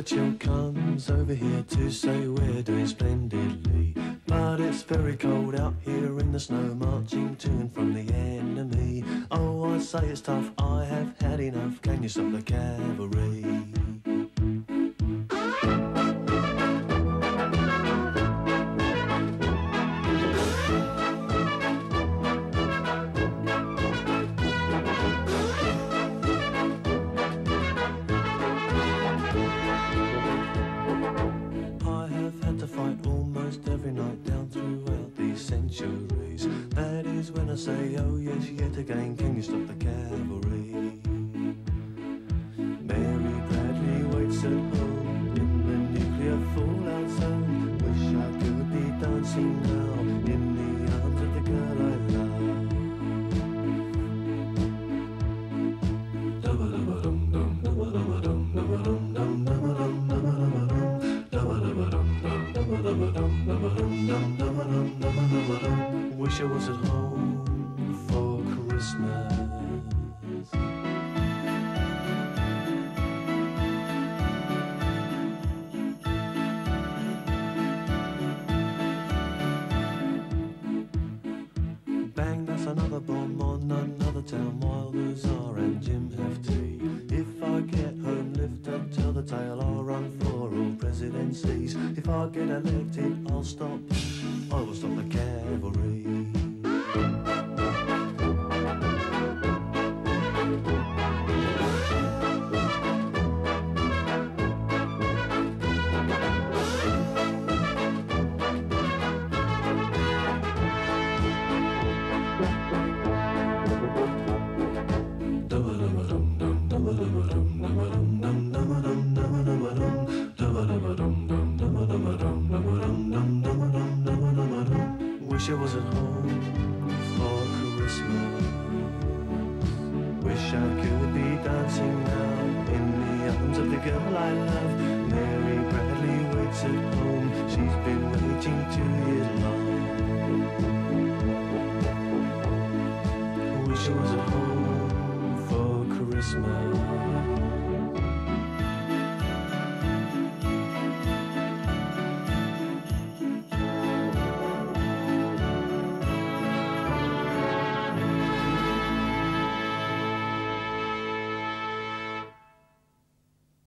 Churchill comes over here to say we're doing splendidly. But it's very cold out here in the snow, marching to and from the enemy. Oh, I say it's tough, I have had enough. Can you stop the cavalry? That is when I say, oh yes, yet again, can you stop the cavalry? Mary Bradley waits at home in the nuclear fallout zone. Wish I could be dancing now in the arms of the girl I love. Wish I was at home for Christmas. Bang, that's another bomb on another town while the Tsar and Jim have tea. If I get home, lift up, tell the tale, I'll run for all presidencies. If I get elected, I'll stop, I will stop the cavalry. Wish I was at home for Christmas. Wish I could be dancing now in the arms of the girl I love. Mary Bradley waits at home, she's been waiting 2 years long.